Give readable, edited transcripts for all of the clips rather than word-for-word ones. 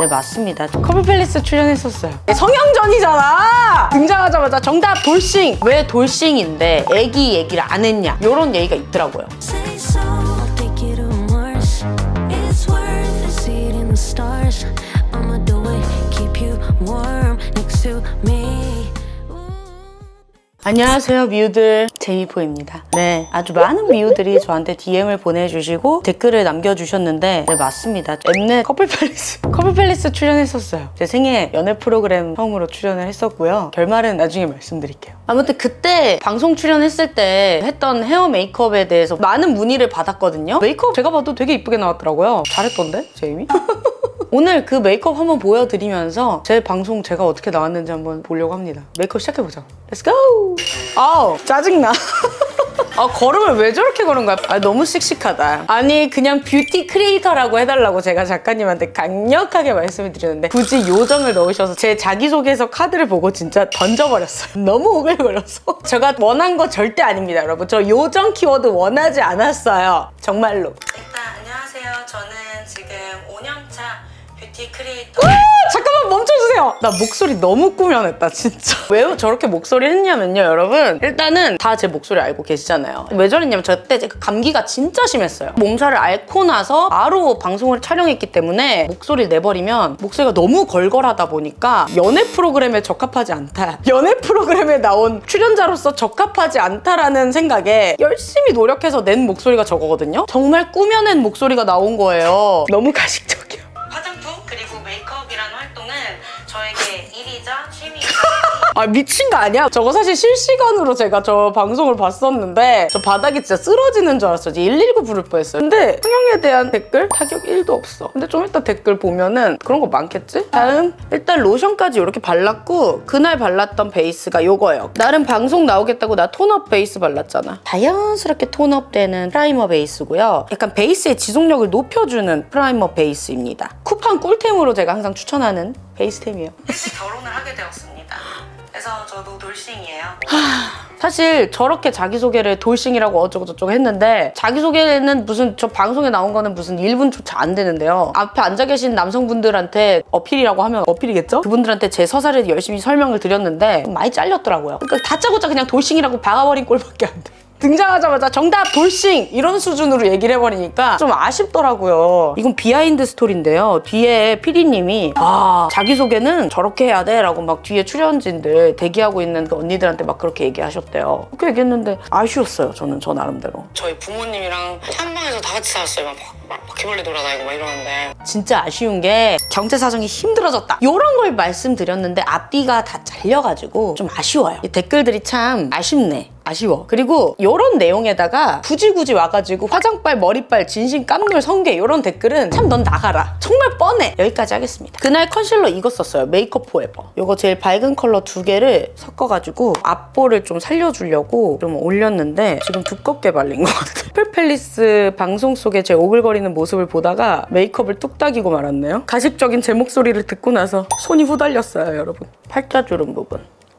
네, 맞습니다. 커플팰리스 출연했었어요. 성형전이잖아! 등장하자마자 정답 돌싱! 왜 돌싱인데 애기 얘기를 안 했냐? 이런 얘기가 있더라고요. 안녕하세요, 미우들. 제이포입니다. 네, 아주 많은 미우들이 저한테 DM을 보내주시고 댓글을 남겨주셨는데 네, 맞습니다. 엠넷 커플팰리스 출연했었어요. 제 생애 연애 프로그램 처음으로 출연을 했었고요. 결말은 나중에 말씀드릴게요. 아무튼 그때 방송 출연했을 때 했던 헤어 메이크업에 대해서 많은 문의를 받았거든요. 메이크업 제가 봐도 되게 이쁘게 나왔더라고요. 잘했던데, 제이미? 오늘 그 메이크업 한번 보여드리면서 제 방송 제가 어떻게 나왔는지 한번 보려고 합니다. 메이크업 시작해보자. 렛츠고! 아우, 짜증나. 아, 걸음을 왜 저렇게 걸은 거야? 아, 너무 씩씩하다. 아니, 그냥 뷰티 크리에이터라고 해달라고 제가 작가님한테 강력하게 말씀을 드렸는데 굳이 요정을 넣으셔서 제 자기소개서 카드를 보고 진짜 던져버렸어요. 너무 오글거려서. 제가 원한 거 절대 아닙니다, 여러분. 저 요정 키워드 원하지 않았어요. 정말로. 일단 안녕하세요. 저는 지금 5년차 뷰티 크리에이터. 잠깐만 멈춰주세요. 나 목소리 너무 꾸며냈다 진짜. 왜 저렇게 목소리 했냐면요, 여러분. 일단은 다 제 목소리 알고 계시잖아요. 왜 저랬냐면 저 때 감기가 진짜 심했어요. 몸살을 앓고 나서 바로 방송을 촬영했기 때문에 목소리를 내버리면 목소리가 너무 걸걸하다 보니까 연애 프로그램에 적합하지 않다. 연애 프로그램에 나온 출연자로서 적합하지 않다라는 생각에 열심히 노력해서 낸 목소리가 저거거든요. 정말 꾸며낸 목소리가 나온 거예요. 너무 가식적이야. 화장품 그리고 메이크업이라는 활동은 저에게 일이자 취미이자 아, 미친 거 아니야? 저거 사실 실시간으로 제가 저 방송을 봤었는데 저 바닥이 진짜 쓰러지는 줄 알았어. 119 부를 뻔했어요. 근데 성형에 대한 댓글 타격 1도 없어. 근데 좀 이따 댓글 보면은 그런 거 많겠지? 다음, 일단 로션까지 이렇게 발랐고 그날 발랐던 베이스가 이거예요. 나름 방송 나오겠다고 나 톤업 베이스 발랐잖아. 자연스럽게 톤업되는 프라이머 베이스고요. 약간 베이스의 지속력을 높여주는 프라이머 베이스입니다. 쿠팡 꿀템으로 제가 항상 추천하는 베이스템이에요. 일찍 결혼을 하게 되었습니다. 그래서 저도 돌싱이에요. 사실 저렇게 자기소개를 돌싱이라고 어쩌고저쩌고 했는데 자기소개는 무슨 저 방송에 나온 거는 무슨 1분조차 안 되는데요. 앞에 앉아 계신 남성분들한테 어필이라고 하면 어필이겠죠? 그분들한테 제 서사를 열심히 설명을 드렸는데 많이 잘렸더라고요. 그러니까 다짜고짜 그냥 돌싱이라고 박아버린 꼴밖에 안 돼. 등장하자마자 정답 돌싱! 이런 수준으로 얘기를 해버리니까 좀 아쉽더라고요. 이건 비하인드 스토리인데요. 뒤에 PD님이 자기소개는 저렇게 해야 돼 라고 막 뒤에 출연진들 대기하고 있는 그 언니들한테 막 그렇게 얘기하셨대요. 그렇게 얘기했는데 아쉬웠어요. 저는 저 나름대로. 저희 부모님이랑 한 방에서 다 같이 살았어요. 막 바퀴벌레 돌아다니고 막 이러는데 진짜 아쉬운 게 경제 사정이 힘들어졌다 이런 걸 말씀드렸는데 앞뒤가 다 잘려가지고 좀 아쉬워요. 이 댓글들이 참 아쉽네. 아쉬워. 그리고 이런 내용에다가 굳이 와가지고 화장빨, 머리빨, 진심 깜놀, 성게 이런 댓글은 참 넌 나가라. 정말 뻔해. 여기까지 하겠습니다. 그날 컨실러 이거 썼어요. 메이크업 포에버. 이거 제일 밝은 컬러 2개를 섞어가지고 앞볼을 좀 살려주려고 좀 올렸는데 지금 두껍게 발린 것 같아요. 커플팰리스 방송 속에 제 오글거리는 모습을 보다가 메이크업을 뚝딱이고 말았네요. 가식적인 제 목소리를 듣고 나서 손이 후달렸어요, 여러분. 팔자주름 부분.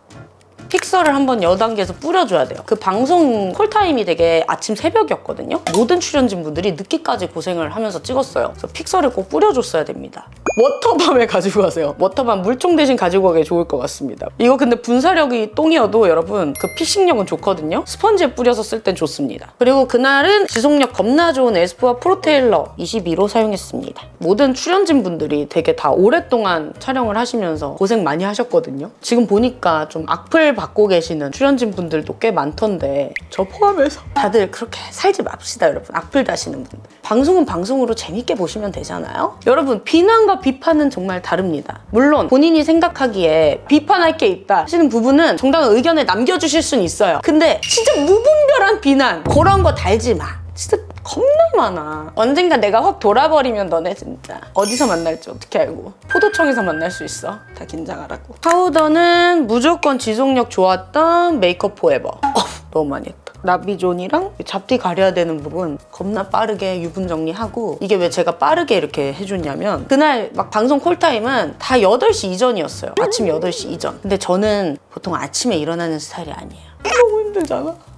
픽서를 한번 여단계에서 뿌려줘야 돼요. 그 방송 콜타임이 되게 아침 새벽이었거든요. 모든 출연진분들이 늦게까지 고생을 하면서 찍었어요. 그래서 픽서를 꼭 뿌려줬어야 됩니다. 워터밤을 가지고 가세요. 워터밤 물총 대신 가지고 가기 좋을 것 같습니다. 이거 근데 분사력이 똥이어도 여러분 그 피싱력은 좋거든요. 스펀지에 뿌려서 쓸 땐 좋습니다. 그리고 그날은 지속력 겁나 좋은 에스쁘아 프로테일러 22로 사용했습니다. 모든 출연진분들이 되게 다 오랫동안 촬영을 하시면서 고생 많이 하셨거든요. 지금 보니까 좀 악플 받고 계시는 출연진분들도 꽤 많던데 저 포함해서 다들 그렇게 살지 맙시다, 여러분. 악플 다시는 분들. 방송은 방송으로 재밌게 보시면 되잖아요. 여러분, 비난과 비판은 정말 다릅니다. 물론 본인이 생각하기에 비판할 게 있다 하시는 부분은 정당한 의견을 남겨주실 수는 있어요. 근데 진짜 무분별한 비난 그런 거 달지 마. 진짜 겁나 많아. 언젠가 내가 확 돌아버리면 너네 진짜 어디서 만날지 어떻게 알고. 포도청에서 만날 수 있어. 다 긴장하라고. 파우더는 무조건 지속력 좋았던 메이크업 포에버. 너무 많이 했다. 라비존이랑 잡티 가려야 되는 부분 겁나 빠르게 유분 정리하고. 이게 왜 제가 빠르게 이렇게 해줬냐면 그날 막 방송 콜타임은 다 8시 이전이었어요. 아침 8시 이전. 근데 저는 보통 아침에 일어나는 스타일이 아니에요. 너무 힘들잖아.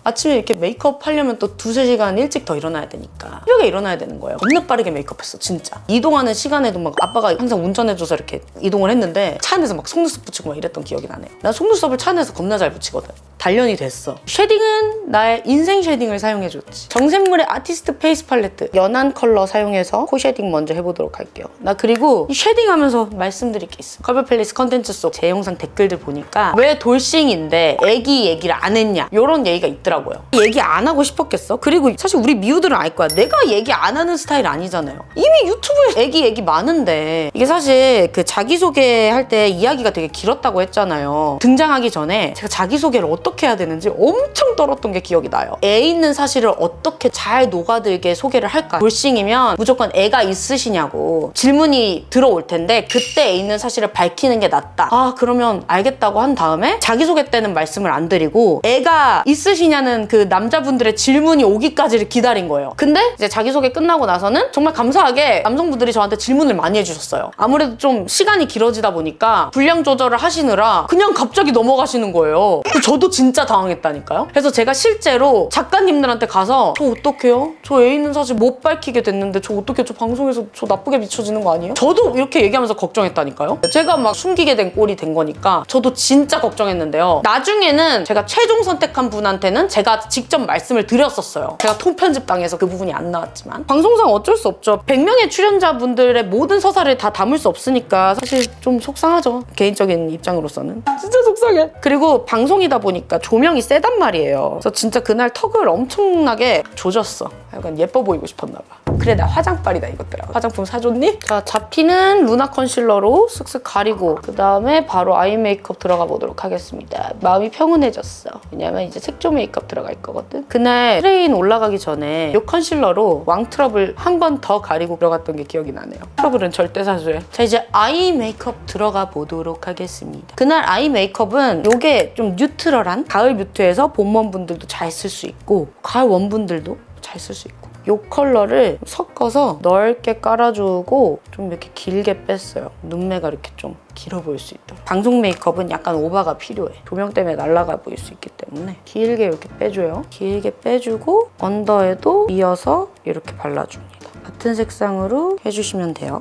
아침에 이렇게 메이크업 하려면 또 2~3시간 일찍 더 일어나야 되니까 새벽에 일어나야 되는 거예요. 겁나 빠르게 메이크업했어 진짜. 이동하는 시간에도 막 아빠가 항상 운전해줘서 이렇게 이동을 했는데 차 안에서 막 속눈썹 붙이고 막 이랬던 기억이 나네요. 난 속눈썹을 차 안에서 겁나 잘 붙이거든. 단련이 됐어. 쉐딩은 나의 인생 쉐딩을 사용해줬지. 정샘물의 아티스트 페이스 팔레트 연한 컬러 사용해서 코 쉐딩 먼저 해보도록 할게요. 나 그리고 이 쉐딩하면서 말씀드릴 게 있어. 컬블팰리스 컨텐츠 속 제 영상 댓글들 보니까 왜 돌싱인데 애기 얘기를 안 했냐 이런 얘기가 있더라고요. 얘기 안 하고 싶었겠어? 그리고 사실 우리 미우들은 알 거야. 내가 얘기 안 하는 스타일 아니잖아요. 이미 유튜브에 얘기 많은데 이게 사실 그 자기소개할 때 이야기가 되게 길었다고 했잖아요. 등장하기 전에 제가 자기소개를 어떻게 해야 되는지 엄청 떨었던 게 기억이 나요. 애 있는 사실을 어떻게 잘 녹아들게 소개를 할까? 돌싱이면 무조건 애가 있으시냐고 질문이 들어올 텐데 그때 애 있는 사실을 밝히는 게 낫다. 아 그러면 알겠다고 한 다음에 자기소개 때는 말씀을 안 드리고 애가 있으시냐는 그 남자분들의 질문이 오기까지를 기다린 거예요. 근데 이제 자기소개 끝나고 나서는 정말 감사하게 남성분들이 저한테 질문을 많이 해주셨어요. 아무래도 좀 시간이 길어지다 보니까 분량 조절을 하시느라 그냥 갑자기 넘어가시는 거예요. 저도 진짜 당황했다니까요. 그래서 제가 실제로 작가님들한테 가서 저 어떡해요? 저 애 있는 사실 못 밝히게 됐는데 저 어떡해? 저 방송에서 저 나쁘게 비춰지는 거 아니에요? 저도 이렇게 얘기하면서 걱정했다니까요. 제가 막 숨기게 된 꼴이 된 거니까 저도 진짜 걱정했는데요. 나중에는 제가 최종 선택한 분한테는 제가 직접 말씀을 드렸었어요. 제가 통편집 당해서 그 부분이 안 나왔지만 방송상 어쩔 수 없죠. 100명의 출연자분들의 모든 서사를 다 담을 수 없으니까 사실 좀 속상하죠. 개인적인 입장으로서는. 진짜 속상해. 그리고 방송이다 보니까 조명이 세단 말이에요. 그래서 진짜 그날 턱을 엄청나게 조졌어. 약간 예뻐 보이고 싶었나 봐. 그래 나 화장빨이다 이것들아. 화장품 사줬니? 자 잡티는 루나 컨실러로 쓱쓱 가리고 그 다음에 바로 아이 메이크업 들어가 보도록 하겠습니다. 마음이 평온해졌어. 왜냐면 이제 색조 메이크업 들어갈 거거든. 그날 트레인 올라가기 전에 이 컨실러로 왕트러블 한 번 더 가리고 들어갔던 게 기억이 나네요. 트러블은 절대 사수해. 자 이제 아이 메이크업 들어가 보도록 하겠습니다. 그날 아이 메이크업은 이게 좀 뉴트럴한 가을 뮤트에서 봄 원분들도 잘 쓸 수 있고 가을 원분들도 잘 쓸 수 있고 이 컬러를 섞어서 넓게 깔아주고 좀 이렇게 길게 뺐어요. 눈매가 이렇게 좀 길어 보일 수 있도록. 방송 메이크업은 약간 오버가 필요해. 조명 때문에 날아가 보일 수 있기 때문에 길게 이렇게 빼줘요. 길게 빼주고 언더에도 이어서 이렇게 발라줍니다. 같은 색상으로 해주시면 돼요.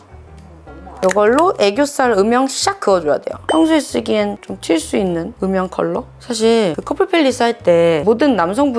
이걸로 애교살 음영 샥 그어줘야 돼요. 평소에 쓰기엔 좀 튈 수 있는 음영 컬러? 사실 그 커플팰리스 할 때 모든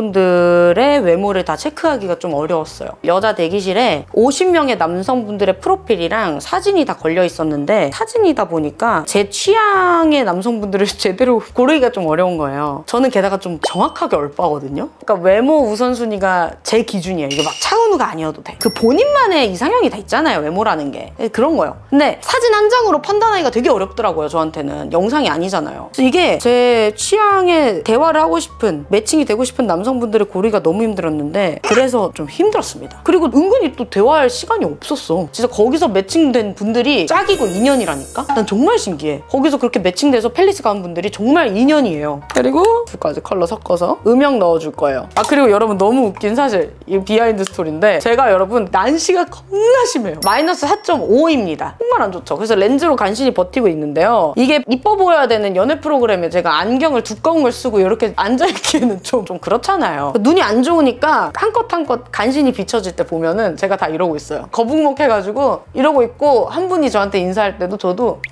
남성분들의 외모를 다 체크하기가 좀 어려웠어요. 여자 대기실에 50명의 남성분들의 프로필이랑 사진이 다 걸려 있었는데 사진이다 보니까 제 취향의 남성분들을 제대로 고르기가 좀 어려운 거예요. 저는 게다가 좀 정확하게 얼빠거든요. 그러니까 외모 우선순위가 제 기준이에요. 이게 막 차은우가 아니어도 돼. 그 본인만의 이상형이 다 있잖아요. 외모라는 게. 그런 거예요. 근데 사진 한 장으로 판단하기가 되게 어렵더라고요. 저한테는. 영상이 아니잖아요. 그래서 이게 제 취향에 대화를 하고 싶은 매칭이 되고 싶은 남성분들을 고르기가 너무 힘들었는데 그래서 좀 힘들었습니다. 그리고 은근히 또 대화할 시간이 없었어. 진짜 거기서 매칭된 분들이 짝이고 인연이라니까? 난 정말 신기해. 거기서 그렇게 매칭돼서 팰리스 간 분들이 정말 인연이에요. 그리고 두 가지 컬러 섞어서 음영 넣어줄 거예요. 아 그리고 여러분 너무 웃긴 사실 이 비하인드 스토리인데 제가 여러분 난시가 겁나 심해요. 마이너스 4.5입니다. 정말 안 좋죠. 그래서 렌즈로 간신히 버티고 있는데요. 이게 이뻐 보여야 되는 연애 프로그램에 제가 안경을 두꺼운 걸 쓰고 이렇게 앉아있기에는 좀 그렇잖아요. 눈이 안 좋으니까 한 컷 한 컷 간신히 비춰질 때 보면은 제가 다 이러고 있어요. 거북목 해가지고 이러고 있고 한 분이 저한테 인사할 때도 저도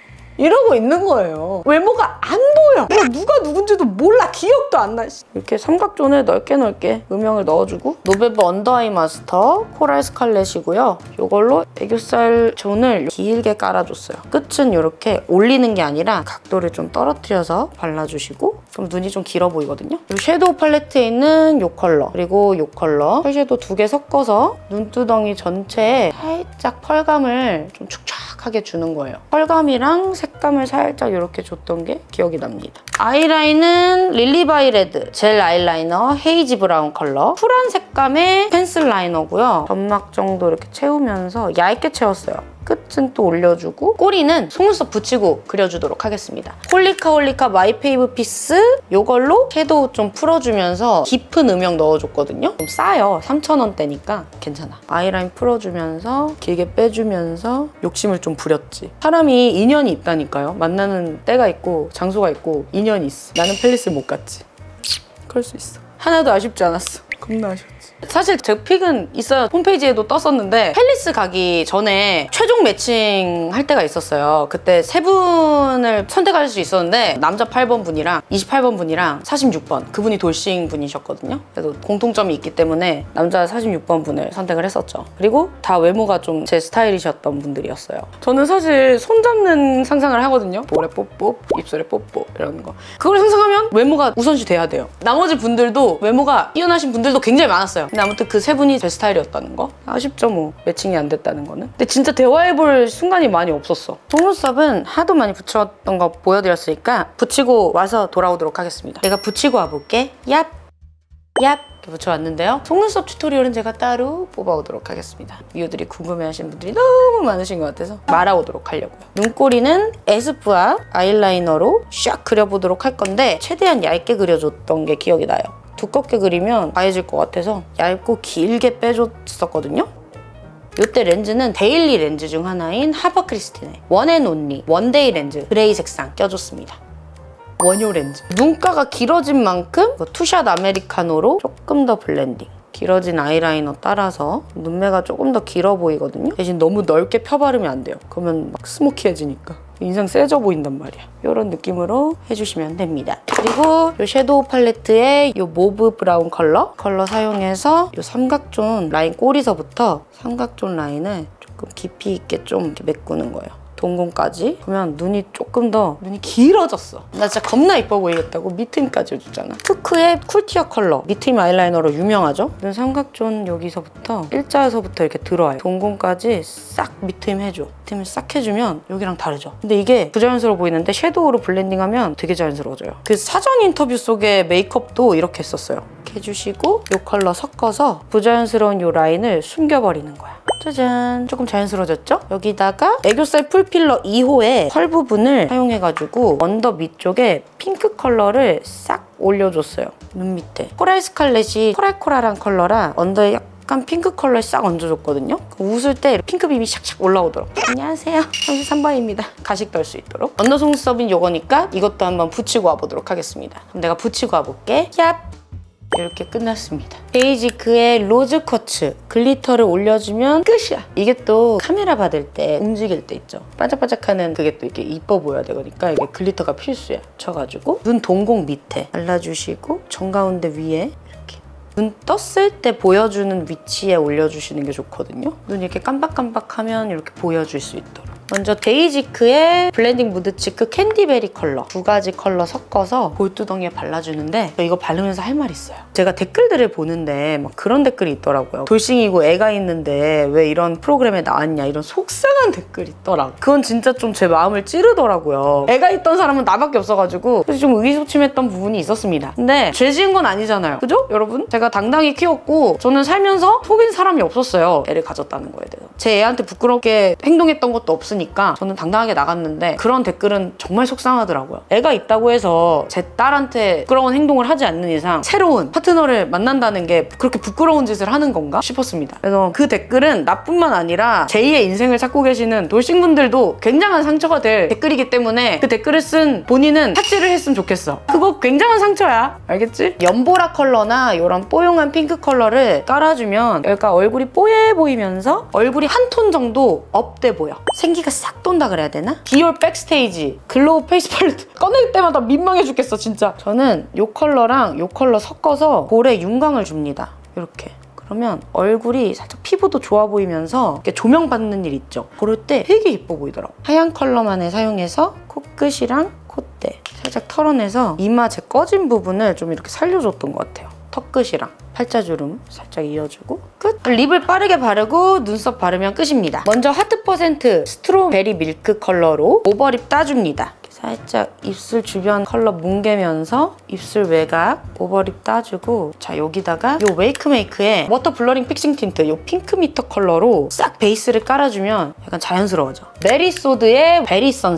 이러고 있는 거예요. 외모가 안 보여. 누가 누군지도 몰라. 기억도 안 나. 이렇게 삼각존을 넓게 음영을 넣어주고 노베버 언더아이 마스터 코랄 스칼렛이고요. 이걸로 애교살 존을 길게 깔아줬어요. 끝은 이렇게 올리는 게 아니라 각도를 좀 떨어뜨려서 발라주시고 그럼 눈이 좀 길어 보이거든요. 이 섀도우 팔레트에 있는 이 컬러 그리고 이 컬러 섀도우 2개 섞어서 눈두덩이 전체에 살짝 펄감을 좀 축축하게 주는 거예요. 펄감이랑 색감을 살짝 이렇게 줬던 게 기억이 납니다. 아이라인은 릴리바이 레드 젤 아이라이너 헤이지 브라운 컬러 쿨한 색감의 펜슬 라이너고요. 점막 정도 이렇게 채우면서 얇게 채웠어요. 끝은 또 올려주고 꼬리는 속눈썹 붙이고 그려주도록 하겠습니다. 홀리카 마이 페이브 피스 이걸로 섀도우 좀 풀어주면서 깊은 음영 넣어줬거든요. 좀 싸요. 3,000원대니까 괜찮아. 아이라인 풀어주면서 길게 빼주면서 욕심을 좀 부렸지. 사람이 인연이 있다니까요. 만나는 때가 있고 장소가 있고 인연이 있어. 나는 팰리스 못 갔지. 그럴 수 있어. 하나도 아쉽지 않았어. 겁나 아쉬웠지. 사실 제 픽은 있어요. 홈페이지에도 떴었는데 팰리스 가기 전에 최종 매칭 할 때가 있었어요. 그때 세 분을 선택할 수 있었는데 남자 8번 분이랑 28번 분이랑 46번 그분이 돌싱 분이셨거든요. 그래서 공통점이 있기 때문에 남자 46번 분을 선택을 했었죠. 그리고 다 외모가 좀 제 스타일이셨던 분들이었어요. 저는 사실 손잡는 상상을 하거든요. 볼에 뽀뽀, 입술에 뽀뽀 이런 거. 그걸 상상하면 외모가 우선시 돼야 돼요. 나머지 분들도 외모가 뛰어나신 분들도 굉장히 많았어요. 근데 아무튼 그 세 분이 제 스타일이었다는 거. 아쉽죠 뭐. 매칭이 안 됐다는 거는. 근데 진짜 대화해볼 순간이 많이 없었어. 속눈썹은 하도 많이 붙였던 거 보여드렸으니까 붙이고 와서 돌아오도록 하겠습니다. 내가 붙이고 와볼게. 얍! 얍! 이렇게 붙여왔는데요. 속눈썹 튜토리얼은 제가 따로 뽑아오도록 하겠습니다. 미우들이 궁금해하시는 분들이 너무 많으신 것 같아서 말아오도록 하려고요. 눈꼬리는 에스쁘아 아이라이너로 샥 그려보도록 할 건데 최대한 얇게 그려줬던 게 기억이 나요. 두껍게 그리면 과해질 것 같아서 얇고 길게 빼줬었거든요. 이때 렌즈는 데일리 렌즈 중 하나인 하버 크리스틴의 원앤온리 원데이 렌즈 그레이 색상 껴줬습니다. 원효 렌즈. 눈가가 길어진 만큼 투샷 아메리카노로 조금 더 블렌딩. 길어진 아이라이너 따라서 눈매가 조금 더 길어 보이거든요. 대신 너무 넓게 펴바르면 안 돼요. 그러면 막 스모키해지니까 인상 세져 보인단 말이야. 이런 느낌으로 해주시면 됩니다. 그리고 이 섀도우 팔레트에 이 모브 브라운 컬러 사용해서 이 삼각존 라인 꼬리서부터 삼각존 라인을 조금 깊이 있게 좀 이렇게 메꾸는 거예요. 동공까지. 그러면 눈이 조금 더 눈이 길어졌어. 나 진짜 겁나 이뻐 보이겠다고 밑트임까지 해줬잖아. 투크의 쿨티어 컬러 밑트임 아이라이너로 유명하죠. 눈 삼각존 여기서부터 일자에서부터 이렇게 들어와요. 동공까지 싹 밑트임 해줘. 밑트임을 싹 해주면 여기랑 다르죠. 근데 이게 부자연스러워 보이는데 섀도우로 블렌딩하면 되게 자연스러워져요. 그 사전 인터뷰 속에 메이크업도 이렇게 했었어요. 이렇게 해주시고 이 컬러 섞어서 부자연스러운 이 라인을 숨겨버리는 거야. 짜잔! 조금 자연스러워졌죠? 여기다가 애교살 풀필러 2호의 펄 부분을 사용해가지고 언더 밑쪽에 핑크 컬러를 싹 올려줬어요. 눈 밑에. 코랄 스칼렛이 코랄코랄한 컬러라 언더에 약간 핑크 컬러에 싹 얹어줬거든요. 웃을 때 핑크빔이 샥샥 올라오도록. 안녕하세요. 33번입니다. 가식 덜 수 있도록. 언더 속눈썹인 요거니까 이것도 한번 붙이고 와보도록 하겠습니다. 그럼 내가 붙이고 와볼게. 얍! 이렇게 끝났습니다. 베이지크의 로즈 쿼츠 글리터를 올려주면 끝이야. 이게 또 카메라 받을 때 움직일 때 있죠. 반짝반짝하는 그게 또 이렇게 이뻐 보여야 되니까 이게 글리터가 필수야. 쳐가지고 눈 동공 밑에 발라주시고 정가운데 위에 이렇게 눈 떴을 때 보여주는 위치에 올려주시는 게 좋거든요. 눈 이렇게 깜박깜박하면 이렇게 보여줄 수 있도록. 먼저 데이지크의 블렌딩 무드치크 캔디베리 컬러 두 가지 컬러 섞어서 볼두덩이에 발라주는데 이거 바르면서 할 말 있어요. 제가 댓글들을 보는데 막 그런 댓글이 있더라고요. 돌싱이고 애가 있는데 왜 이런 프로그램에 나왔냐 이런 속상한 댓글이 있더라고요. 그건 진짜 좀 제 마음을 찌르더라고요. 애가 있던 사람은 나밖에 없어가지고 그래서 좀 의기소침했던 부분이 있었습니다. 근데 죄 지은 건 아니잖아요. 그죠? 여러분? 제가 당당히 키웠고 저는 살면서 속인 사람이 없었어요. 애를 가졌다는 거에 대해서. 제 애한테 부끄럽게 행동했던 것도 없으니까 저는 당당하게 나갔는데 그런 댓글은 정말 속상하더라고요. 애가 있다고 해서 제 딸한테 부끄러운 행동을 하지 않는 이상 새로운 파트너를 만난다는 게 그렇게 부끄러운 짓을 하는 건가 싶었습니다. 그래서 그 댓글은 나뿐만 아니라 제2의 인생을 찾고 계시는 돌싱분들도 굉장한 상처가 될 댓글이기 때문에 그 댓글을 쓴 본인은 삭제를 했으면 좋겠어. 그거 굉장한 상처야. 알겠지? 연보라 컬러나 이런 뽀용한 핑크 컬러를 깔아주면 여기가 얼굴이 뽀얘 보이면서 얼굴이 한 톤 정도 업돼 보여. 생기가 싹 돈다 그래야 되나? 디올 백스테이지 글로우 페이스 팔레트 꺼낼 때마다 민망해 죽겠어 진짜. 저는 이 컬러랑 이 컬러 섞어서 볼에 윤광을 줍니다. 이렇게. 그러면 얼굴이 살짝 피부도 좋아 보이면서 이렇게 조명받는 일 있죠? 그럴 때 되게 예뻐 보이더라고. 하얀 컬러만을 사용해서 코끝이랑 콧대 살짝 털어내서 이마 제 꺼진 부분을 좀 이렇게 살려줬던 것 같아요. 턱끝이랑 팔자주름 살짝 이어주고 끝! 립을 빠르게 바르고 눈썹 바르면 끝입니다. 먼저 하트 퍼센트 스트로베리 밀크 컬러로 오버립 따줍니다. 살짝 입술 주변 컬러 뭉개면서 입술 외곽 오버립 따주고 자 여기다가 이 웨이크메이크의 워터 블러링 픽싱 틴트 이 핑크미터 컬러로 싹 베이스를 깔아주면 약간 자연스러워져. 메리소드의 베리 선셋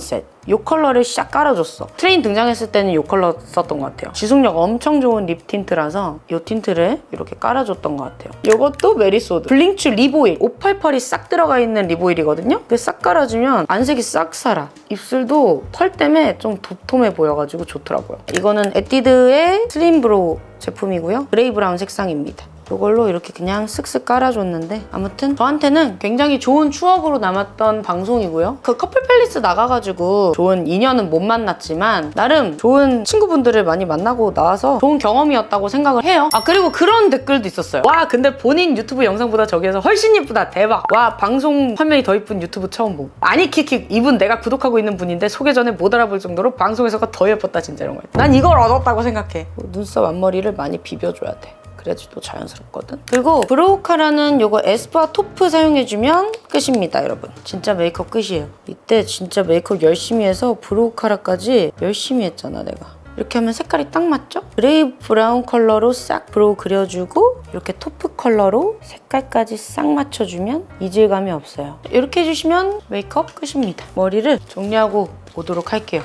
이 컬러를 싹 깔아줬어. 트레인 등장했을 때는 이 컬러 썼던 것 같아요. 지속력 엄청 좋은 립 틴트라서 이 틴트를 이렇게 깔아줬던 것 같아요. 이것도 메리소드 블링추 립오일 588이 싹 들어가 있는 립오일이거든요. 그게 싹 깔아주면 안색이 싹 살아. 입술도 털 때문에 좀 도톰해 보여가지고 좋더라고요. 이거는 에뛰드의 슬림 브로우 제품이고요. 그레이 브라운 색상입니다. 이걸로 이렇게 그냥 쓱쓱 깔아줬는데 아무튼 저한테는 굉장히 좋은 추억으로 남았던 방송이고요. 그 커플 팰리스 나가가지고 좋은 인연은 못 만났지만 나름 좋은 친구분들을 많이 만나고 나와서 좋은 경험이었다고 생각을 해요. 아 그리고 그런 댓글도 있었어요. 와 근데 본인 유튜브 영상보다 저기에서 훨씬 예쁘다 대박. 와 방송 화면이 더 예쁜 유튜브 처음 봄. 아니 킥킥 이분 내가 구독하고 있는 분인데 소개 전에 못 알아볼 정도로 방송에서가 더 예뻤다 진짜 이런 거. 난 이걸 얻었다고 생각해. 눈썹 앞머리를 많이 비벼줘야 돼. 그래야지 또 자연스럽거든. 그리고 브로우카라는 요거 에스쁘아 토프 사용해주면 끝입니다, 여러분. 진짜 메이크업 끝이에요. 이때 진짜 메이크업 열심히 해서 브로우카라까지 열심히 했잖아, 내가. 이렇게 하면 색깔이 딱 맞죠? 그레이 브라운 컬러로 싹 브로우 그려주고 이렇게 토프 컬러로 색깔까지 싹 맞춰주면 이질감이 없어요. 이렇게 해주시면 메이크업 끝입니다. 머리를 정리하고 오도록 할게요.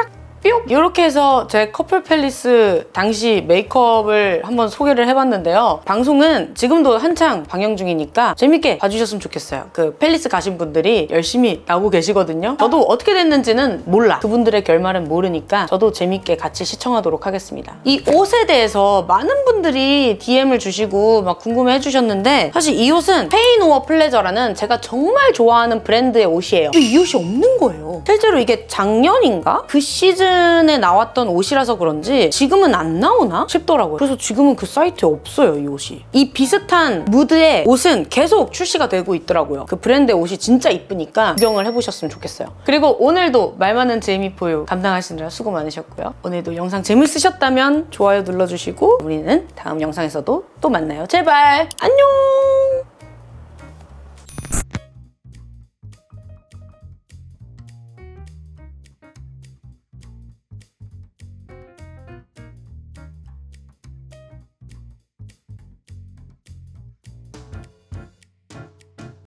뿅! 이렇게 해서 제 커플 팰리스 당시 메이크업을 한번 소개를 해봤는데요. 방송은 지금도 한창 방영 중이니까 재밌게 봐주셨으면 좋겠어요. 그 팰리스 가신 분들이 열심히 나오고 계시거든요. 저도 어떻게 됐는지는 몰라. 그분들의 결말은 모르니까 저도 재밌게 같이 시청하도록 하겠습니다. 이 옷에 대해서 많은 분들이 DM을 주시고 막 궁금해 해주셨는데 사실 이 옷은 페인 오어 플레저라는 제가 정말 좋아하는 브랜드의 옷이에요. 근데 이 옷이 없는 거예요. 실제로 이게 작년인가? 그 시즌 에 나왔던 옷이라서 그런지 지금은 안 나오나 싶더라고요. 그래서 지금은 그 사이트에 없어요, 이 옷이. 이 비슷한 무드의 옷은 계속 출시가 되고 있더라고요. 그 브랜드의 옷이 진짜 이쁘니까 구경을 해보셨으면 좋겠어요. 그리고 오늘도 말 많은 제이미포유 감당하시느라 수고 많으셨고요. 오늘도 영상 재밌으셨다면 좋아요 눌러주시고 우리는 다음 영상에서도 또 만나요. 제발 안녕!